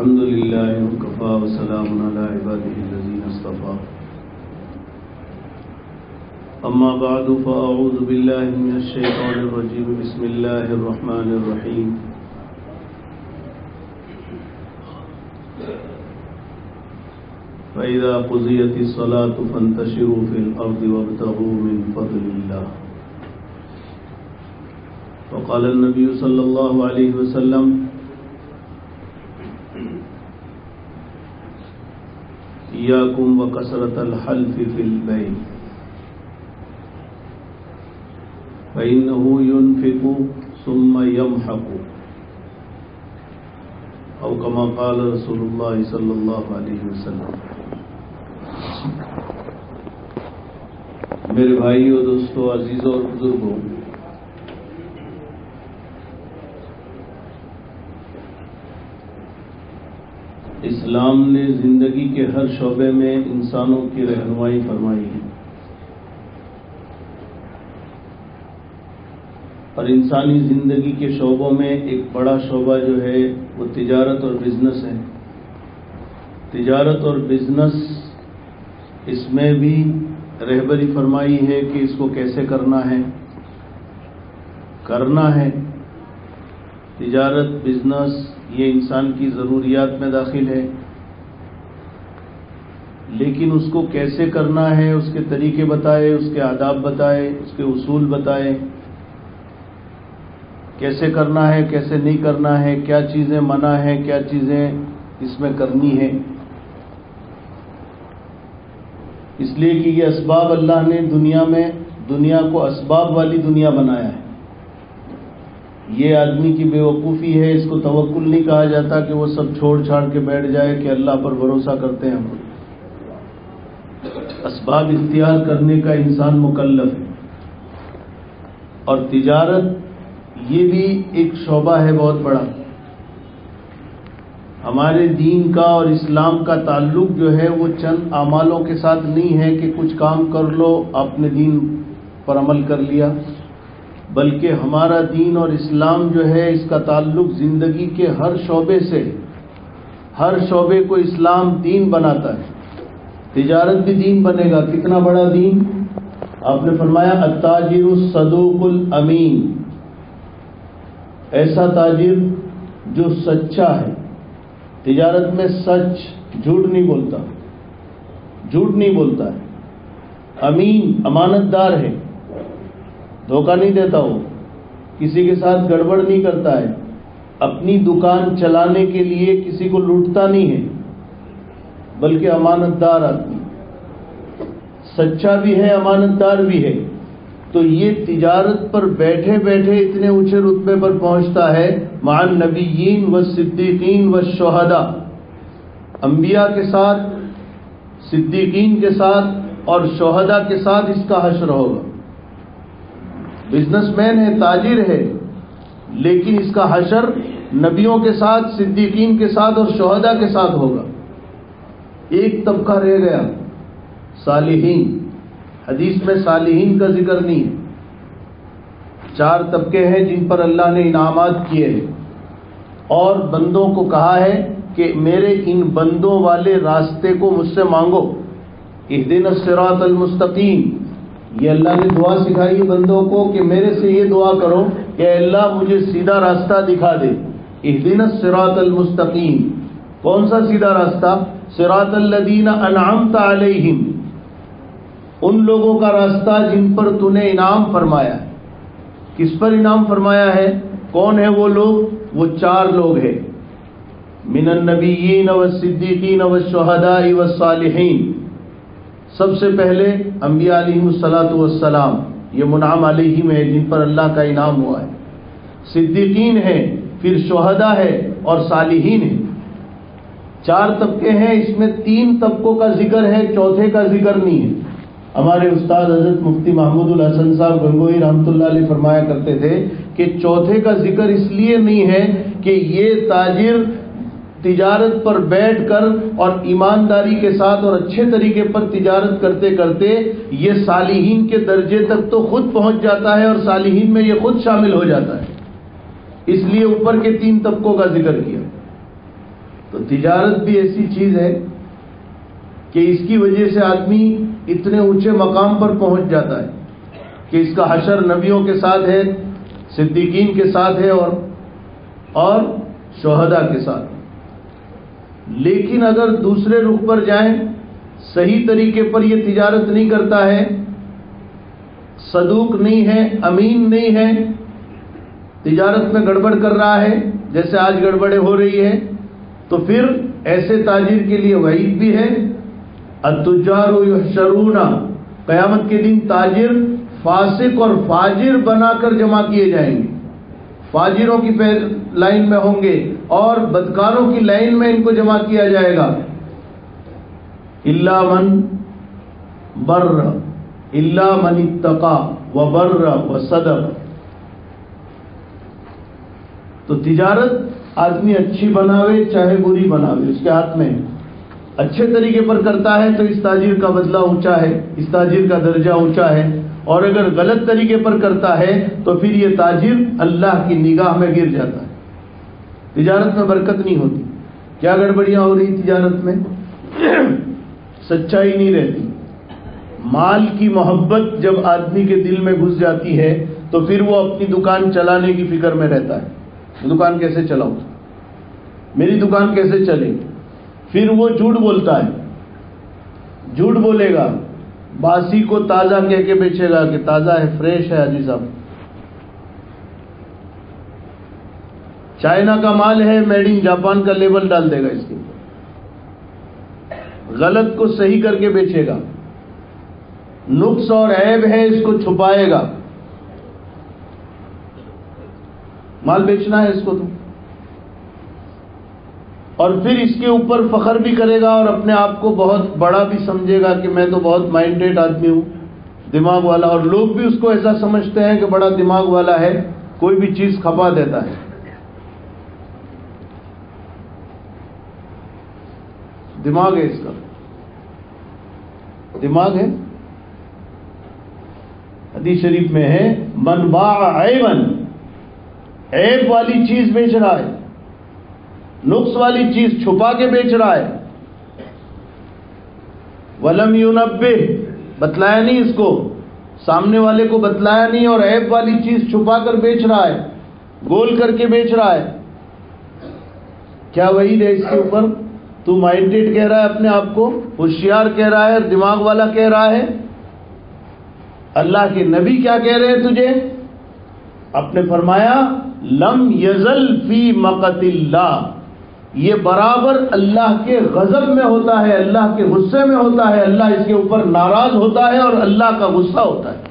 الحمد لله وكفى وسلام على عباده الذين اصطفى أما بعد فأعوذ بالله من الشيطان الرجيم بسم الله الرحمن الرحيم فإذا قضيت الصلاة فانتشروا في الأرض وابتغوا من فضل الله وقال النبي صلى الله عليه وسلم إياكم وكثرة الحلف في البيع فإنه ينفق ثم يمحق أو كما قال رسول الله صلى الله عليه وسلم. میرے بھائیو، دوستو، عزیزوں اور بزرگوں، اسلام نے زندگی کے ہر شعبے میں انسانوں کی رہنمائی فرمائی ہے، اور انسانی زندگی کے شعبوں میں ایک بڑا شعبہ جو ہے وہ تجارت اور بزنس ہے. تجارت اور بزنس، اس میں بھی رہبری فرمائی ہے کہ اس کو کیسے کرنا ہے. تجارت، بزنس یہ انسان کی ضروریات میں داخل ہے، لیکن اس کو کیسے کرنا ہے، اس کے طریقے بتائے، اس کے آداب بتائے، اس کے اصول بتائے، کیسے کرنا ہے، کیسے نہیں کرنا ہے، کیا چیزیں منع ہیں، کیا چیزیں اس میں کرنی ہے. اس لیے کہ یہ اسباب، اللہ نے دنیا کو اسباب والی دنیا بنایا ہے. یہ آدمی کی بے وقوفی ہے، اس کو توکل نہیں کہا جاتا کہ وہ سب چھوڑ چھاڑ کے بیٹھ جائے کہ اللہ پر بھروسہ کرتے ہیں. ہم اسباب اختیار کرنے کا انسان مکلف ہے. اور تجارت یہ بھی ایک شعبہ ہے بہت بڑا. ہمارے دین کا اور اسلام کا تعلق جو ہے وہ چند اعمالوں کے ساتھ نہیں ہے کہ کچھ کام کر لو آپ نے دین پر عمل کر لیا، بلکہ ہمارا دین اور اسلام جو ہے اس کا تعلق زندگی کے ہر شعبے سے. ہر شعبے کو اسلام دین بناتا ہے. تجارت بھی دین بنے گا. کتنا بڑا دین! آپ نے فرمایا التاجر الصدوق الامین، ایسا تاجر جو سچا ہے. تجارت میں سچ، جھوٹ نہیں بولتا ہے. امین، امانت دار ہے، دھوکہ نہیں دیتا، وہ کسی کے ساتھ گڑبڑ نہیں کرتا ہے، اپنی دکان چلانے کے لیے کسی کو لوٹتا نہیں ہے، بلکہ امانت دار آدمی، سچا بھی ہے، امانت دار بھی ہے. تو یہ تجارت پر بیٹھے بیٹھے اتنے اونچے رتبے پر پہنچتا ہے. مع النبیین والصدیقین والشہداء، انبیاء کے ساتھ، صدیقین کے ساتھ اور شہداء کے ساتھ اس کا حشر ہوگا. بزنس مین ہے، تاجر ہے، لیکن اس کا حشر نبیوں کے ساتھ، صدیقین کے ساتھ اور شہداء کے ساتھ ہوگا. ایک طبقہ رہ گیا، صالحین. حدیث میں صالحین کا ذکر نہیں ہے. 4 طبقے ہیں جن پر اللہ نے انعامات کیے ہیں، اور بندوں کو کہا ہے کہ میرے ان بندوں والے راستے کو مجھ سے مانگو. اہدنا الصراط المستقیم، یہ اللہ نے دعا سکھائی ہے بندوں کو کہ میرے سے یہ دعا کرو کہ اللہ مجھے سیدھا راستہ دکھا دے. اہدنا الصراط المستقیم، کون سا سیدھا راستہ؟ صراط الذین انعمت علیہم، ان لوگوں کا راستہ جن پر تو نے انعام فرمایا ہے. کس پر انعام فرمایا ہے؟ کون ہے وہ لوگ؟ وہ 4 لوگ ہیں، من النبیین والصدیقین والشہداء والصالحین. سب سے پہلے انبیاء علیہم الصلاۃ والسلام، یہ منعم علیہم ہے جن پر اللہ کا انعام ہوا ہے. صدیقین ہیں، پھر شہداء ہے اور صالحین ہیں. 4 طبقے ہیں، اس میں 3 طبقوں کا ذکر ہے، چوتھے کا ذکر نہیں ہے. ہمارے استاد حضرت مفتی محمود الحسن صاحب گنگوئی رحمۃ اللہ علیہ فرمایا کرتے تھے کہ چوتھے کا ذکر اس لیے نہیں ہے کہ یہ تاجر تجارت پر بیٹھ کر اور ایمانداری کے ساتھ اور اچھے طریقے پر تجارت کرتے کرتے یہ صالحین کے درجے تک تو خود پہنچ جاتا ہے اور صالحین میں یہ خود شامل ہو جاتا ہے. اس لیے اوپر کے 3 طبقوں کا ذکر کیا. تو تجارت بھی ایسی چیز ہے کہ اس کی وجہ سے آدمی اتنے اونچے مقام پر پہنچ جاتا ہے کہ اس کا حشر نبیوں کے ساتھ ہے، صدیقین کے ساتھ ہے اور شہداء کے ساتھ. لیکن اگر دوسرے رخ پر جائیں، صحیح طریقے پر یہ تجارت نہیں کرتا ہے، صدوق نہیں ہے، امین نہیں ہے، تجارت میں گڑبڑ کر رہا ہے جیسے آج گڑبڑیں ہو رہی ہے، تو پھر ایسے تاجر کے لیے وعید بھی ہے. التجار یحشرون، قیامت کے دن تاجر فاسق اور فاجر بنا کر جمع کیے جائیں گے. فاجروں کی لائن میں ہوں گے اور بدکاروں کی لائن میں ان کو جمع کیا جائے گا. الا من بر، الا من اتقى وبر وصدق. تو تجارت آدمی اچھی بناوے چاہے بری بناوے، اس کے ہاتھ میں. اچھے طریقے پر کرتا ہے تو اس تاجر کا بدلہ اونچا ہے، اس تاجر کا درجہ اونچا ہے، اور اگر غلط طریقے پر کرتا ہے تو پھر یہ تاجر اللہ کی نگاہ میں گر جاتا ہے. تجارت میں برکت نہیں ہوتی. کیا گڑبڑیاں ہو رہی تجارت میں؟ سچائی نہیں رہتی. مال کی محبت جب آدمی کے دل میں گھس جاتی ہے تو پھر وہ اپنی دکان چلانے کی فکر میں رہتا ہے. دکان کیسے چلاؤں، میری دکان کیسے چلے. پھر وہ جھوٹ بولتا ہے، جھوٹ بولے گا، باسی کو تازہ کہہ کے بیچے گا کہ تازہ ہے، فریش ہے. حاجی صاحب چائنا کا مال ہے، میڈ ان جاپان کا لیبل ڈال دے گا اس کے اوپر. غلط کو صحیح کر کے بیچے گا، نقص اور عیب ہے اس کو چھپائے گا. مال بیچنا ہے اس کو تو، اور پھر اس کے اوپر فخر بھی کرے گا اور اپنے آپ کو بہت بڑا بھی سمجھے گا کہ میں تو بہت مائنڈیڈ آدمی ہوں، دماغ والا. اور لوگ بھی اس کو ایسا سمجھتے ہیں کہ بڑا دماغ والا ہے، کوئی بھی چیز کھپا دیتا ہے. دماغ ہے اس کا، دماغ ہے. حدیث شریف میں ہے من باع عیبا، عیب والی چیز بیچ رہا ہے، نقص والی چیز چھپا کے بیچ رہا ہے. ولم ينبہ، بتلایا نہیں اس کو، سامنے والے کو بتلایا نہیں، اور عیب والی چیز چھپا کر بیچ رہا ہے، گول کر کے بیچ رہا ہے. کیا وعید ہے اس کے اوپر؟ تو مائنڈیڈ کہہ رہا ہے اپنے آپ کو، ہوشیار کہہ رہا ہے، دماغ والا کہہ رہا ہے. اللہ کے نبی کیا کہہ رہے ہیں تجھے؟ آپ نے فرمایا لم یزل فی مقت اللہ، یہ برابر اللہ کے غضب میں ہوتا ہے، اللہ کے غصے میں ہوتا ہے. اللہ اس کے اوپر ناراض ہوتا ہے اور اللہ کا غصہ ہوتا ہے.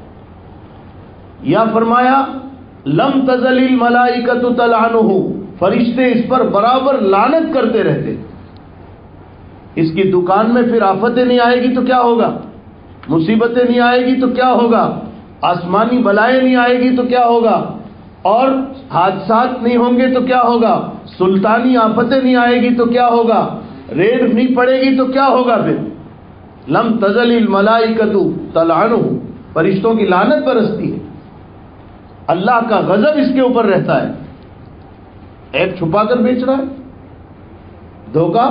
یا فرمایا لم تزل الملائکۃ تلعنہ، فرشتے اس پر برابر لعنت کرتے رہتے. اس کی دکان میں پھر آفتیں نہیں آئے گی تو کیا ہوگا، مصیبتیں نہیں آئے گی تو کیا ہوگا، آسمانی بلائیں نہیں آئے گی تو کیا ہوگا، اور حادثات نہیں ہوں گے تو کیا ہوگا، سلطانی آفتیں نہیں آئے گی تو کیا ہوگا، ریڈ نہیں پڑے گی تو کیا ہوگا. پھر لم تزل الملائکۃ تلعنہ، فرشتوں کی لعنت برستی ہے، اللہ کا غضب اس کے اوپر رہتا ہے. عیب چھپا کر بیچ رہا ہے، دھوکہ.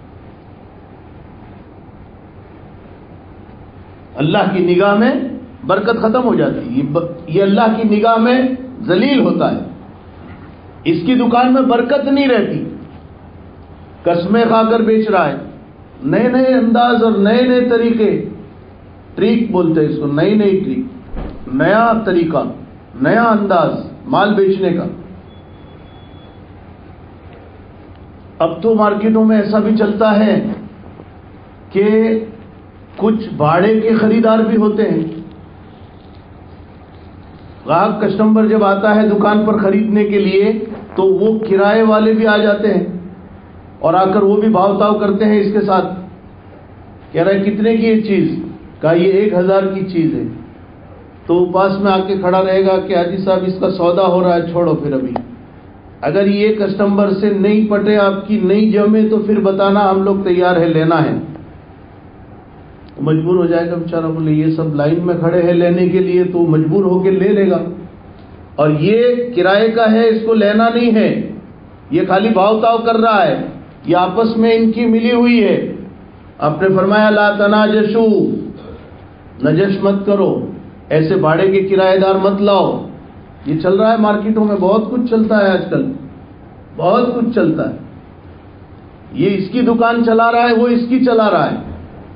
اللہ کی نگاہ میں برکت ختم ہو جاتی ہے. یہ اللہ کی نگاہ میں ذلیل ہوتا ہے. اس کی دکان میں برکت نہیں رہتی. قسمیں کھا کر بیچ رہا ہے، نئے نئے انداز اور نئے نئے طریقے، ٹریک بولتے ہیں اس کو، نئی نئی ٹریک، نیا طریقہ، نیا انداز مال بیچنے کا. اب تو مارکیٹوں میں ایسا بھی چلتا ہے کہ کچھ بھاڑے کے خریدار بھی ہوتے ہیں. گاہک کسٹمر جب آتا ہے دکان پر خریدنے کے لیے تو وہ کرائے والے بھی آ جاتے ہیں اور آ کر وہ بھی بھاؤ تاؤ کرتے ہیں اس کے ساتھ. کہہ رہا ہے کتنے کی یہ چیز؟ کہا یہ 1000 کی چیز ہے. تو وہ پاس میں آ کے کھڑا رہے گا کہ حاجی صاحب اس کا سودا ہو رہا ہے، چھوڑو پھر ابھی. اگر یہ کسٹمر سے نہیں پٹے، آپ کی نہیں جمے تو پھر بتانا، ہم لوگ تیار ہے، لینا ہے. مجبور ہو جائے گا بیچارہ، بولے یہ سب لائن میں کھڑے ہیں لینے کے لیے، تو مجبور ہو کے لے لے گا. اور یہ کرائے کا ہے، اس کو لینا نہیں ہے، یہ خالی بھاؤ تاؤ کر رہا ہے. یہ آپس میں ان کی ملی ہوئی ہے. آپ نے فرمایا لا تناجشو، نجش مت کرو، ایسے بھاڑے کے کرایہ دار مت لاؤ. یہ چل رہا ہے مارکیٹوں میں، بہت کچھ چلتا ہے آج کل، بہت کچھ چلتا ہے. یہ اس کی دکان چلا رہا ہے، وہ اس کی چلا رہا ہے،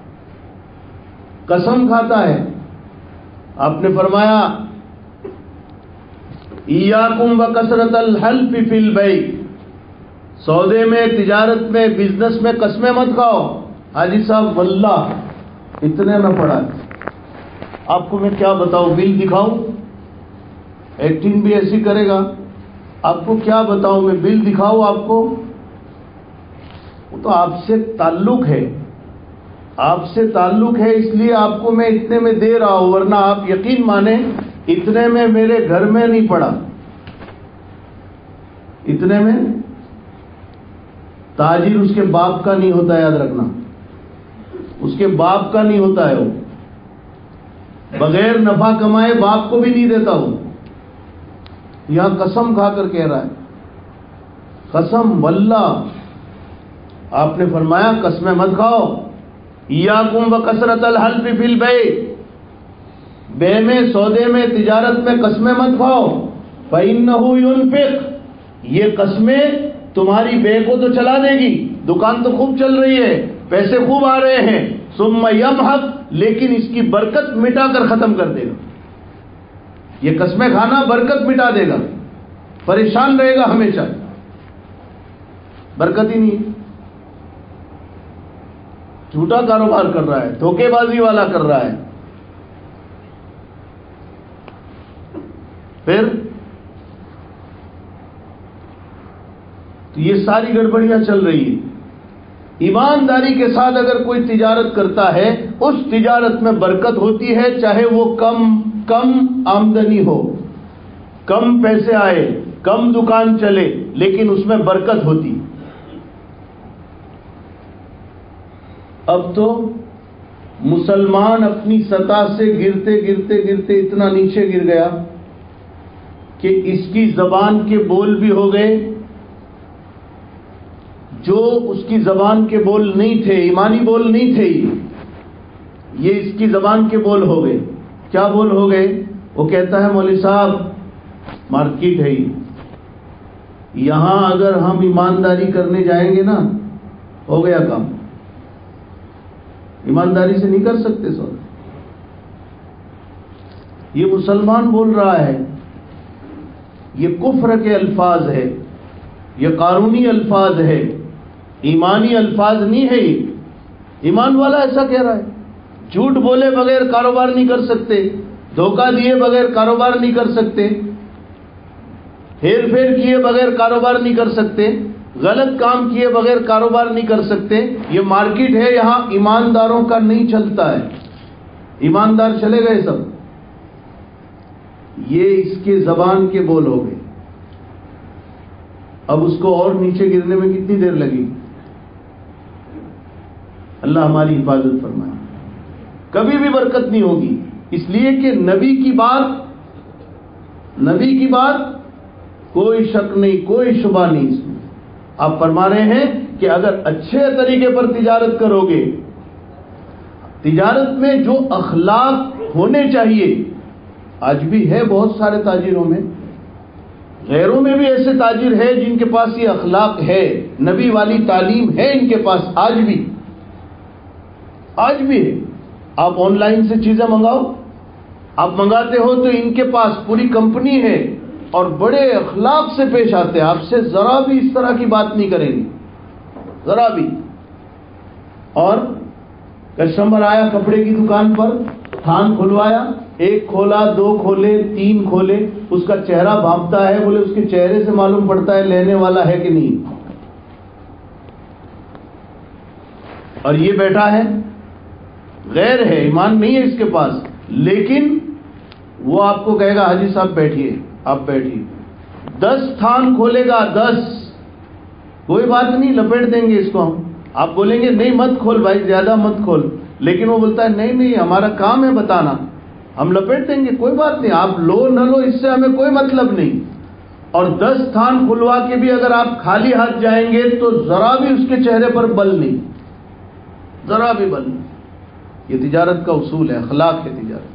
قسم کھاتا ہے. آپ نے فرمایا ایاکم وکثرۃ الحلف فی البیع، سودے میں، تجارت میں، بزنس میں قسمیں مت کھاؤ. حاجی صاحب واللہ اتنے میں پڑا ہے. آپ کو میں کیا بتاؤں، بل دکھاؤں؟ ایکٹنگ بھی ایسی کرے گا. آپ کو کیا بتاؤں میں، بل دکھاؤں آپ کو؟ وہ تو آپ سے تعلق ہے، آپ سے تعلق ہے، اس لیے آپ کو میں اتنے میں دے رہا ہوں، ورنہ آپ یقین مانیں اتنے میں میرے گھر میں نہیں پڑا. اتنے میں تاجر اس کے باپ کا نہیں ہوتا، یاد رکھنا، اس کے باپ کا نہیں ہوتا ہے. وہ بغیر نفع کمائے باپ کو بھی نہیں دیتا. وہ یہاں قسم کھا کر کہہ رہا ہے، قسم واللہ. آپ نے فرمایا قسمیں مت کھاؤ. ایاکم وکثرۃ الحلف فی البیع، بے میں، سودے میں، تجارت میں قسمیں مت کھاؤ. فإنہ ينفق، یہ قسمیں تمہاری بے کو تو چلا دے گی، دکان تو خوب چل رہی ہے، پیسے خوب آ رہے ہیں. ثم یمحق، لیکن اس کی برکت مٹا کر ختم کر دے گا. یہ قسمیں کھانا برکت مٹا دے گا، پریشان رہے گا ہمیشہ، برکت ہی نہیں ہے. جھوٹا کاروبار کر رہا ہے، دھوکے بازی والا کر رہا ہے. پھر تو یہ ساری گڑبڑیاں چل رہی ہیں. ایمانداری کے ساتھ اگر کوئی تجارت کرتا ہے، اس تجارت میں برکت ہوتی ہے، چاہے وہ کم آمدنی ہو، کم پیسے آئے، کم دکان چلے، لیکن اس میں برکت ہوتی. اب تو مسلمان اپنی سطح سے گرتے گرتے گرتے اتنا نیچے گر گیا کہ اس کی زبان کے بول بھی ہو گئے جو اس کی زبان کے بول نہیں تھے، ایمانی بول نہیں تھے، یہ اس کی زبان کے بول ہو گئے. کیا بول ہو گئے؟ وہ کہتا ہے مولوی صاحب مارکیٹ ہے یہاں، اگر ہم ایمانداری کرنے جائیں گے نا ہو گیا کام. ایمانداری سے نہیں کر سکتے سو. یہ مسلمان بول رہا ہے، یہ کفر کے الفاظ ہے، یہ قانونی الفاظ ہے، ایمانی الفاظ نہیں ہے. یہ ایمان والا ایسا کہہ رہا ہے. جھوٹ بولے بغیر کاروبار نہیں کر سکتے، دھوکہ دیے بغیر کاروبار نہیں کر سکتے، ہیر پھیر کیے بغیر کاروبار نہیں کر سکتے، غلط کام کیے بغیر کاروبار نہیں کر سکتے. یہ مارکیٹ ہے، یہاں ایمانداروں کا نہیں چلتا ہے. ایماندار چلے گئے سب. یہ اس کے زبان کے بول ہو گئے. اب اس کو اور نیچے گرنے میں کتنی دیر لگی؟ اللہ ہماری حفاظت فرمائے. کبھی بھی برکت نہیں ہوگی، اس لیے کہ نبی کی بات کوئی شک نہیں، کوئی شبہ نہیں اس میں. آپ فرما رہے ہیں کہ اگر اچھے طریقے پر تجارت کرو گے، تجارت میں جو اخلاق ہونے چاہیے، آج بھی ہے بہت سارے تاجروں میں، غیروں میں بھی ایسے تاجر ہے جن کے پاس یہ اخلاق ہے، نبی والی تعلیم ہے ان کے پاس آج بھی ہے. آپ آن لائن سے چیزیں منگاؤ، آپ منگاتے ہو تو ان کے پاس پوری کمپنی ہے اور بڑے اخلاق سے پیش آتے ہیں، آپ سے ذرا بھی اس طرح کی بات نہیں کریں گے، ذرا بھی. اور کسٹمر آیا کپڑے کی دکان پر، تھان کھلوایا، 1 کھولا، 2 کھولے، 3 کھولے، اس کا چہرہ بھانپتا ہے، بولے اس کے چہرے سے معلوم پڑتا ہے لینے والا ہے کہ نہیں. اور یہ بیٹھا ہے، غیر ہے، ایمان نہیں ہے اس کے پاس، لیکن وہ آپ کو کہے گا حاجی صاحب بیٹھیے، آپ بیٹھیے. 10 تھان کھولے گا، 10، کوئی بات نہیں، لپیٹ دیں گے اس کو ہم. آپ بولیں گے نہیں مت کھول بھائی، زیادہ مت کھول، لیکن وہ بولتا ہے نہیں ہمارا کام ہے بتانا، ہم لپیٹ دیں گے، کوئی بات نہیں، آپ لو نہ لو اس سے ہمیں کوئی مطلب نہیں. اور 10 تھان کھلوا کے بھی اگر آپ خالی ہاتھ جائیں گے تو ذرا بھی اس کے چہرے پر بل نہیں، ذرا بھی بل نہیں۔ یہ تجارت کا اصول ہے، اخلاق ہے تجارت۔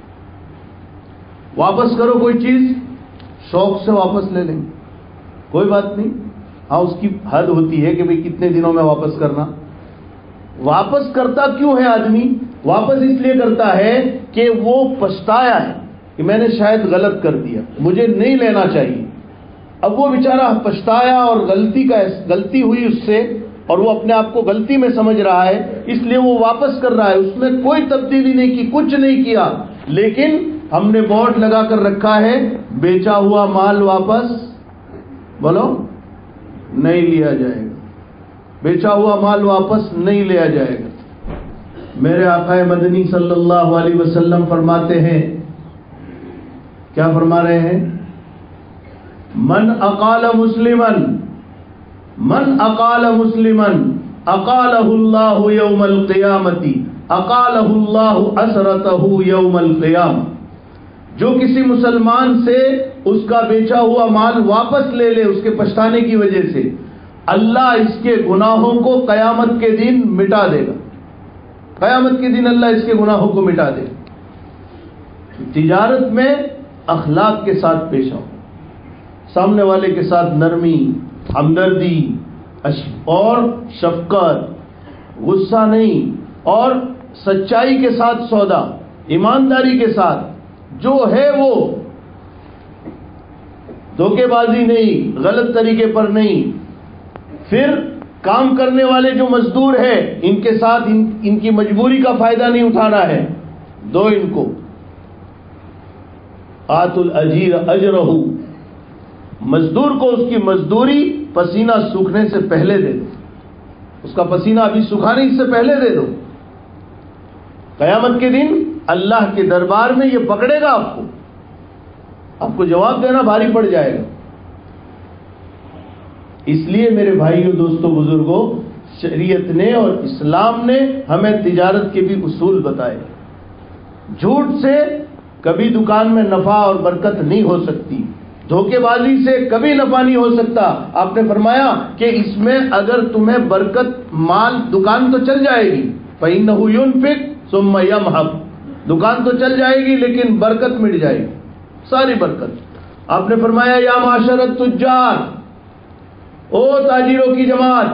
واپس کرو کوئی چیز، شوق سے واپس لے لیں، کوئی بات نہیں، ہاں اس کی حد ہوتی ہے کہ بھئی کتنے دنوں میں واپس کرنا۔ واپس کرتا کیوں ہے آدمی؟ واپس اس لیے کرتا ہے کہ وہ پچھتایا ہے کہ میں نے شاید غلط کر دیا، مجھے نہیں لینا چاہیے۔ اب وہ بیچارہ پچھتایا اور غلطی ہوئی اس سے، اور وہ اپنے آپ کو غلطی میں سمجھ رہا ہے، اس لیے وہ واپس کر رہا ہے۔ اس میں کوئی تبدیلی نہیں کی، کچھ نہیں کیا، لیکن ہم نے بورڈ لگا کر رکھا ہے بیچا ہوا مال واپس بولو نہیں لیا جائے گا، بیچا ہوا مال واپس نہیں لیا جائے گا۔ میرے آقا مدنی صلی اللہ علیہ وسلم فرماتے ہیں، کیا فرما رہے ہیں؟ من اقال مسلما اقالہ اللہ یوم القیامت اقالہ اللہ اسرتہ یوم القیامہ۔ جو کسی مسلمان سے اس کا بیچا ہوا مال واپس لے لے اس کے پچھتانے کی وجہ سے، اللہ اس کے گناہوں کو قیامت کے دن مٹا دے گا، قیامت کے دن اللہ اس کے گناہوں کو مٹا دے گا۔ تجارت میں اخلاق کے ساتھ پیش آؤ، سامنے والے کے ساتھ نرمی، ہمدردی اور شفقت، غصہ نہیں، اور سچائی کے ساتھ سودا، ایمانداری کے ساتھ، جو ہے وہ دھوکے بازی نہیں، غلط طریقے پر نہیں۔ پھر کام کرنے والے جو مزدور ہیں ان کے ساتھ ان کی مجبوری کا فائدہ نہیں اٹھانا ہے، دو ان کو، آت الاجیر اجرہ، مزدور کو اس کی مزدوری پسینہ سوکھنے سے پہلے دے دو، اس کا پسینہ ابھی سکھانے سے پہلے دے دو۔ قیامت کے دن اللہ کے دربار میں یہ پکڑے گا آپ کو جواب دینا بھاری پڑ جائے گا۔ اس لیے میرے بھائیوں، دوستوں، بزرگوں، شریعت نے اور اسلام نے ہمیں تجارت کے بھی اصول بتائے۔ جھوٹ سے کبھی دکان میں نفع اور برکت نہیں ہو سکتی، دھوکے بازی سے کبھی نفع نہیں ہو سکتا۔ آپ نے فرمایا کہ اس میں اگر تمہیں برکت، مال، دکان تو چل جائے گی، فَإِنَّهُ يُنْفِقُ ثُمَّ يَمْحَقُ، دکان تو چل جائے گی لیکن برکت مٹ جائے گی، ساری برکت۔ آپ نے فرمایا یا معاشر التجار، او تاجروں کی جماعت،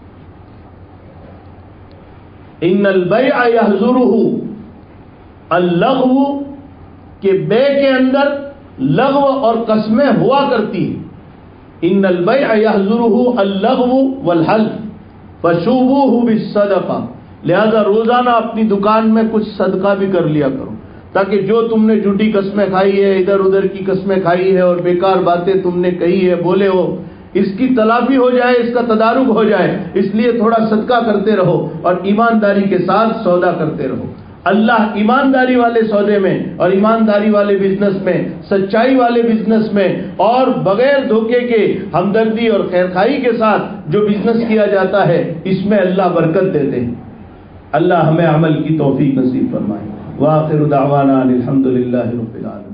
ان البیع یحظرہ اللغو، کہ بے کے اندر لغو اور قسمیں ہوا کرتی ہیں۔ ان البیع یحظرہ اللغو والحلف فشوبوہ بالصدقہ، لہذا روزانہ اپنی دکان میں کچھ صدقہ بھی کر لیا کرو، تاکہ جو تم نے جھوٹی قسمیں کھائی ہے، ادھر ادھر کی قسمیں کھائی ہے اور بیکار باتیں تم نے کہی ہے، بولے ہو، اس کی تلافی ہو جائے، اس کا تدارک ہو جائے۔ اس لیے تھوڑا صدقہ کرتے رہو اور ایمانداری کے ساتھ سودا کرتے رہو۔ اللہ ایمانداری والے سودے میں اور ایمانداری والے بزنس میں، سچائی والے بزنس میں اور بغیر دھوکے کے ہمدردی اور خیرخواہی کے ساتھ جو بزنس کیا جاتا ہے، اس میں اللہ برکت دیتے ہیں۔ اللہ ہمیں عمل کی توفیق نصیب فرمائے۔ وآخر دعوانا الحمد للہ رب العالمین۔